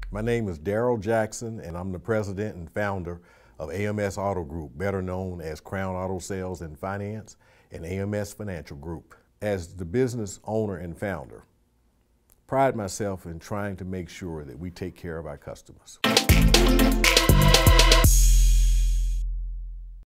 My name is Darryl Jackson, and I'm the president and founder of AMS Auto Group, better known as Crown Auto Sales and Finance and AMS Financial Group. As the business owner and founder, pride myself in trying to make sure that we take care of our customers.